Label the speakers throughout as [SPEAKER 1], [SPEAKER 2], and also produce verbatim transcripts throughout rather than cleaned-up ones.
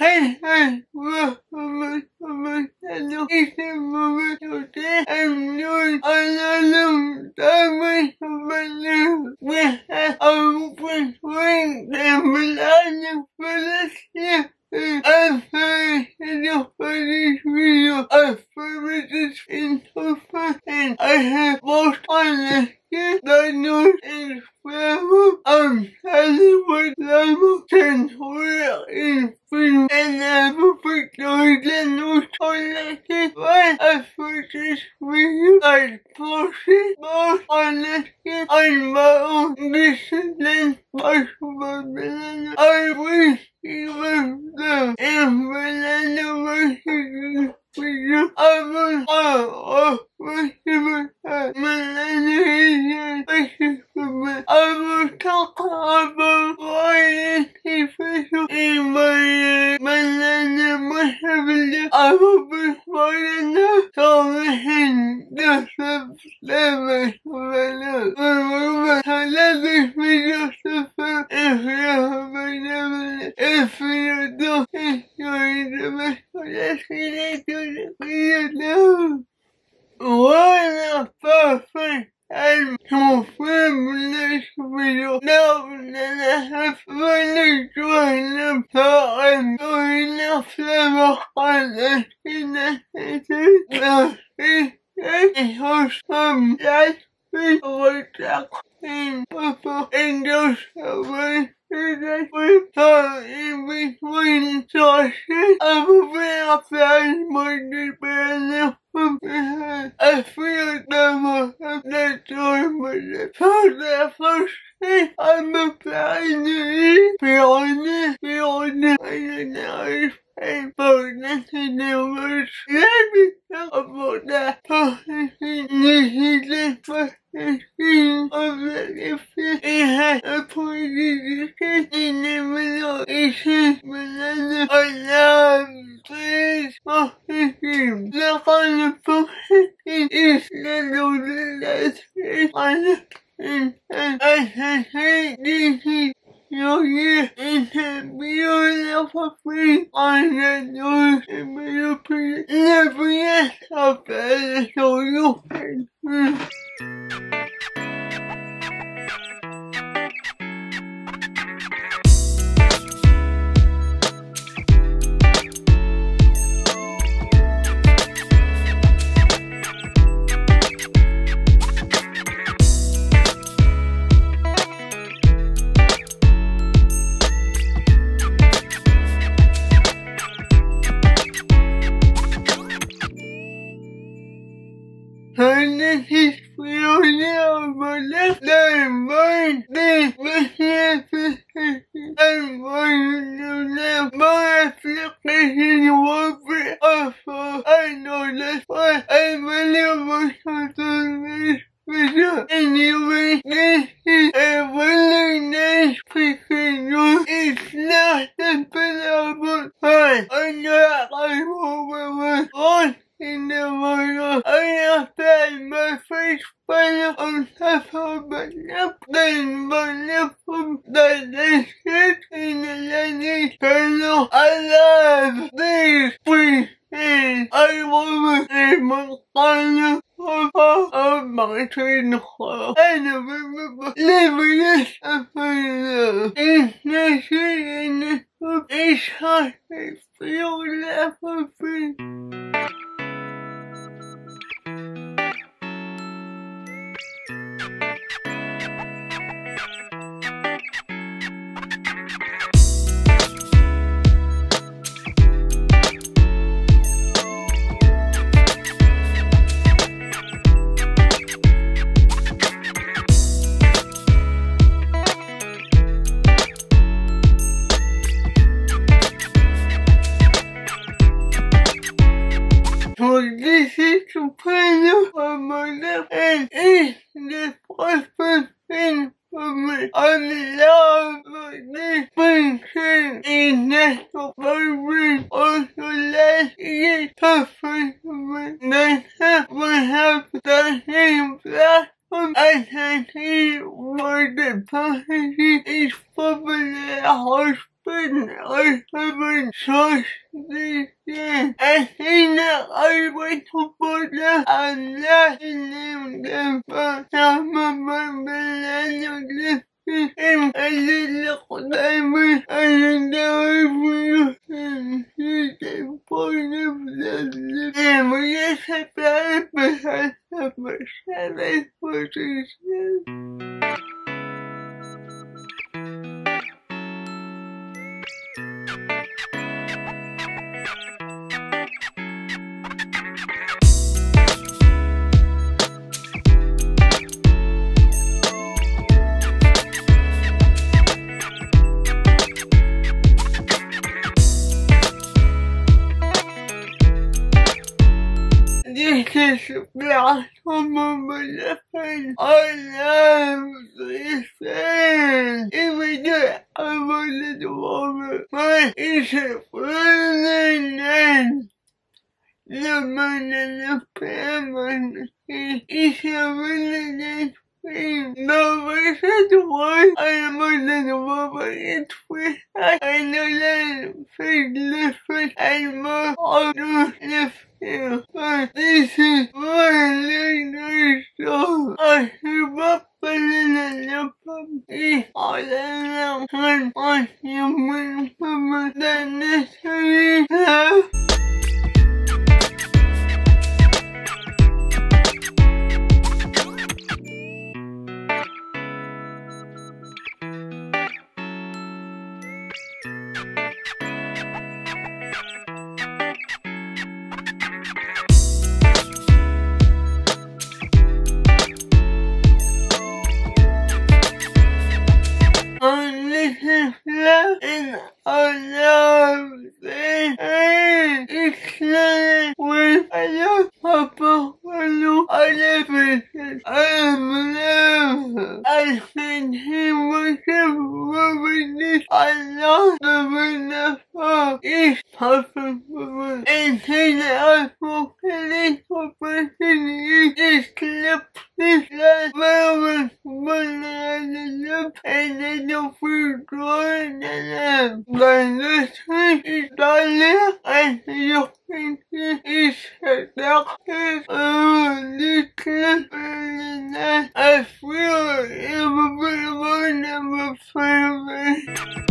[SPEAKER 1] Hey, hey, welcome to my channel. It's a moment today. I'm doing another Damary video. We have opened with the Milani Fetish. I'm very excited for this video. I filmed this in two thousand and I have most on the skin, the Nude and Fleur. I'm telling what level can wear in film and I will put those in Nude collection. When I put this video, I posted both on the skin on my own. This is then possible. I wish even though in Milani Fetish video, I was all of Milani Fetish. I will talk about why it's official in my Milani video. I will be smiling now, so in the subscribe video. Remember to let this video subscribe if you haven't done it. If you don't enjoy the video, let's get into the video now. What a perfect time to film this video. Now that I have really joined them, so I'm doing the flavor on the skin. Now, it was some last week was in purple and those away. We thought in between sources, I will be applying more deeper from behind. I feel never have that joy with it. So the first thing I'm applying is Peony, Peony, and now it's a bonus in the words. Let me talk about that person. This is the first thing of the lipstick. It has a pointy stick in the middle. It says Milani. I love this fucking look on the pocket. It's little less on the and I can say this is your year. It's a beautiful thing on the nose and beautiful. Never yet up there, so you can and this is Fleur on my left. I'm going this Fetish. I'm going to now. My application won't be awful. I know that's why I really want to do this video. Anyway, this is a really nice picture. It's not the Petal, but I'm not like over one. In the morning, I applied my face panel on top of my lip, then my lip from the lipstick in the lady panel. I love these three things. I want to see my color of my twin hole. And I remember living this up in it's nice in the food. It's hard to feel that for free. So this is the panel of my lip and it's the first thing for me. I love this picture and that's the favorite also last year perfect for me. That's how we have the same platform. I can see where the packaging is probably the house but I haven't trusted them. I think that I went to put them and let them but some of my Milani lipstick and I did look at them and I was and she said for them and we just had that because of my salad for this. This is BLOSSSOM on my pen. I love this pen. Even though I wanted to warm it, but it's a really nice. The man and the pen, it's a really nice pen. No, I said the one I wanted to warm it, it's with I know that fake lipstick and more other lipstick. But this is really nice stuff. I have a feeling that the puppy all around and on human women that necessarily have. And this is Fleur, and I love this, and it's like with a little purple balloon, I love it, I love I think he was moving this, I love the winner for it's perfect for me, and he that I will finish for personally is clip this last moment when I love and then the food drawing and then this one is Dahlia and you think it is a doctor oh this clip and then I feel it will be one of my favorites.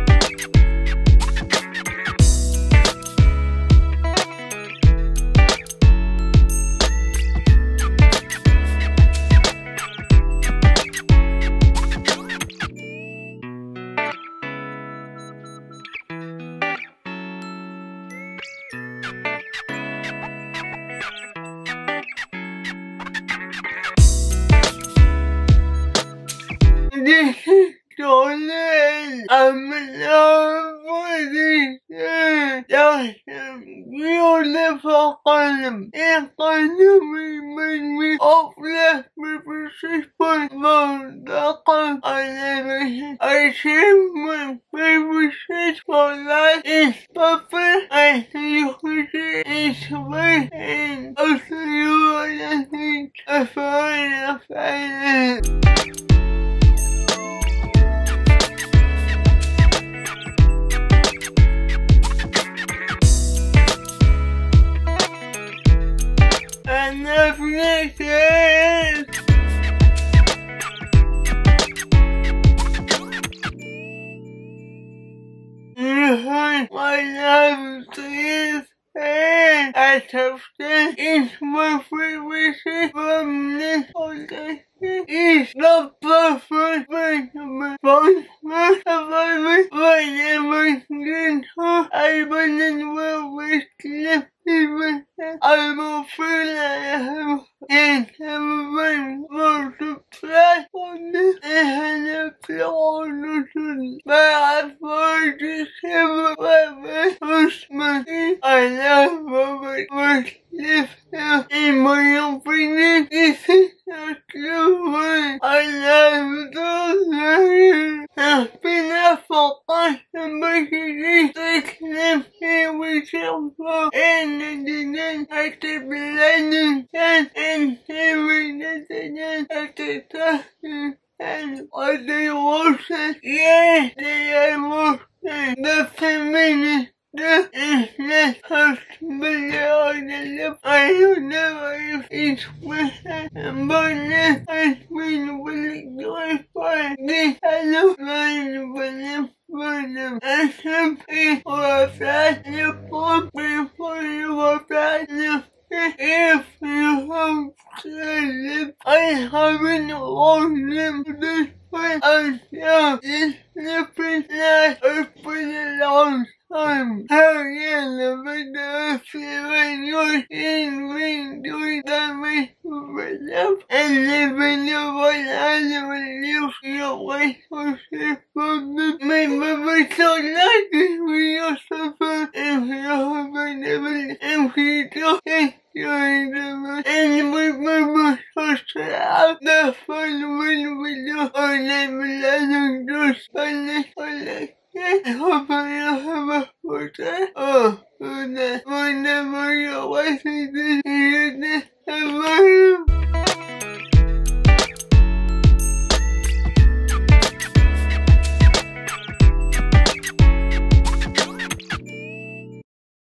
[SPEAKER 1] This is stolen. I'm in love with this. There's some beautiful column. It's gonna remind me of the British football. I never had. I share my favorite shit for life. It's purple. I think it's white. And I'll see you on the thing. I find it. And that's it. My love is and I have said it's my favorite from this podcast. It's the perfect way to my phone. Most of my whenever I want to wear with clip. I will feel like I have and have a more to play on this and a floor but I find this ever my first money. I love my first lift now. In my opinion, this is a true one. I love those I've been a for us and basically they claim here we shall go and then I keep landing and and here we then at the top and are they watching? Yes, they are watching. the feminine. This is the first video on the lip. I don't know if it's perfect, but this has been really good for this hello line with them. I should pay for a flat lip balm before you are flat lip. If you have clear lips, I haven't worn them this way until this lip is last for a long time. How yeah, the video feeling you're in ring doing damage with lip, and the video was other with your way for safe from the maybe so like this video so far. If you haven't ever, if you don't think you're the and remember to check out the following video on the Milani Fetish Collections. I hope you have a good day. Oh, good day. Whenever you're watching this, you have a